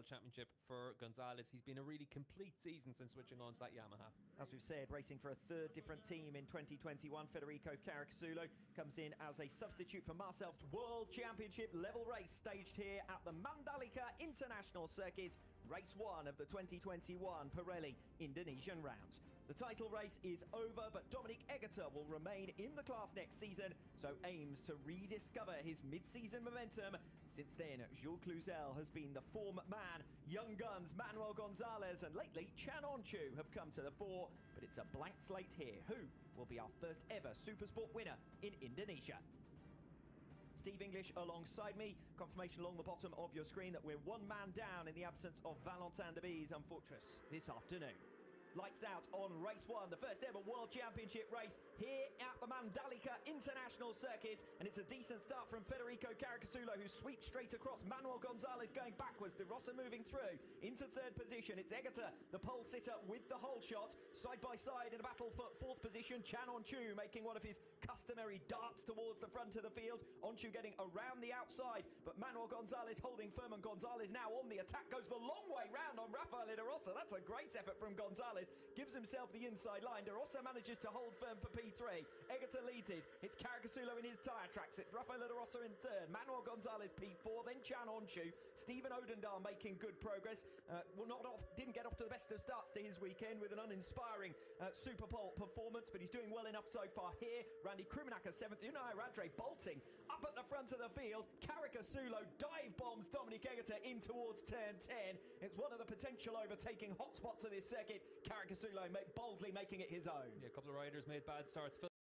World Championship for Gonzalez. He's been a really complete season since switching on to that Yamaha. As we've said, racing for a third different team in 2021. Federico Caricasulo comes in as a substitute for Marcel's World Championship level race staged here at the Mandalika International Circuit, race 1 of the 2021 Pirelli Indonesian round. The title race is over, but Dominic Egerter will remain in the class next season, so aims to rediscover his mid-season momentum. Since then, Jules Cluzel has been the form man. Young guns Manuel Gonzalez and lately Chan Onchu have come to the fore, but it's a blank slate here. Who will be our first ever Supersport winner in Indonesia? Steve English alongside me. Confirmation along the bottom of your screen that we're one man down in the absence of Valentin Debise and Fortress this afternoon. Lights out on race 1, the first ever World Championship race here at the Mandalika International Circuit. And it's a decent start from Federico Caricasulo, who sweeps straight across. Manuel Gonzalez going backwards. De Rossa moving through into third position. It's Egerter, the pole sitter, with the whole shot. Side by side in a battle for fourth position. Chan Onchu making one of his customary darts towards the front of the field. Onchu getting around the outside, but Manuel Gonzalez holding firm, and Gonzalez now on the attack. Goes the long way round on Rafael De Rossa. That's a great effort from Gonzalez. Gives himself the inside line. De Rossa manages to hold firm for P3. Egerter leads it. It's Caricasulo in his tyre tracks. It's Rafael De Rossa in third. Manuel Gonzalez P4. Then Chan Onchu. Stephen Odendaal making good progress. Didn't get off to the best of starts to his weekend with an uninspiring Super Pole performance, but he's doing well enough so far here. Randy Krumanacher 7th. Unai Radre bolting up at the front of the field. Caricasulo dive bombs Dominic Egerter in towards turn 10. It's one of the potential overtaking hotspots of this circuit. Caricasulo boldly making it his own. Yeah, a couple of riders made bad starts.